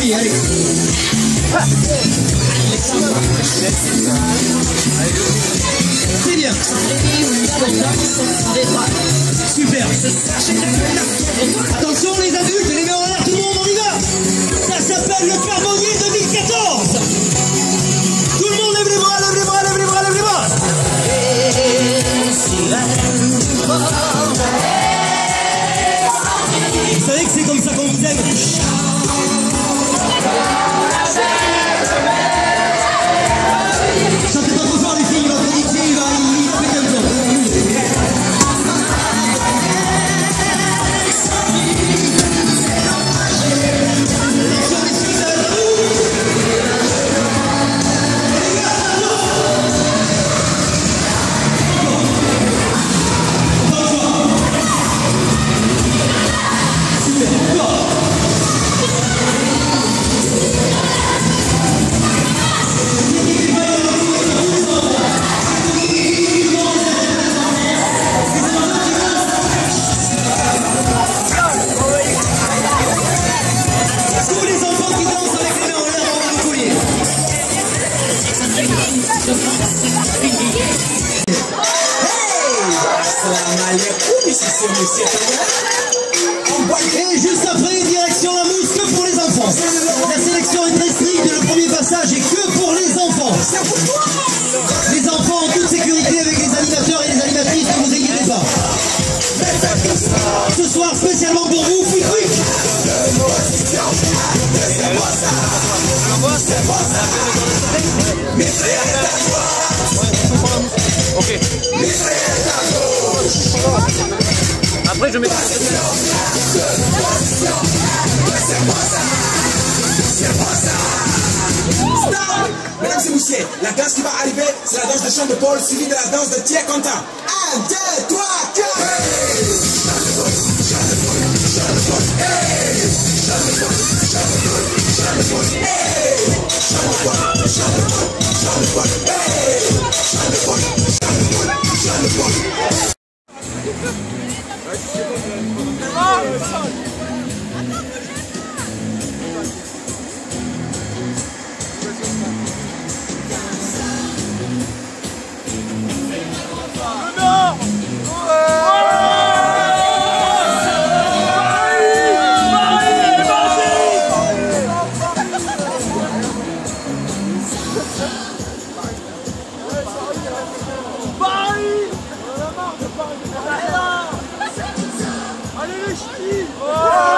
oui, allez. C'est bien. Super. Attention les adultes, les mains en l'air, tout le monde, on y va. Ça s'appelle le Carbonnier 2014. Tout le monde lève les bras, lève les bras, lève les bras, lève les bras. Vous savez que c'est comme ça qu'on vous aime. Chantez pas trop fort les filles, votre DJ il va péter un peu. Et juste après, direction la mousse que pour les enfants. La sélection est très stricte, le premier passage est que pour les enfants. Les enfants en toute sécurité avec les animateurs et les animatrices, ne vous inquiétez pas. Ce soir, spécialement pour vous, Quick Quick. Ok. Après je mets... Mesdames et messieurs, la danse qui va arriver, c'est la danse de chant de Paul, suivie de la danse de Thierry Quentin. 1, 2, 3, 4. Allez les ch'tis!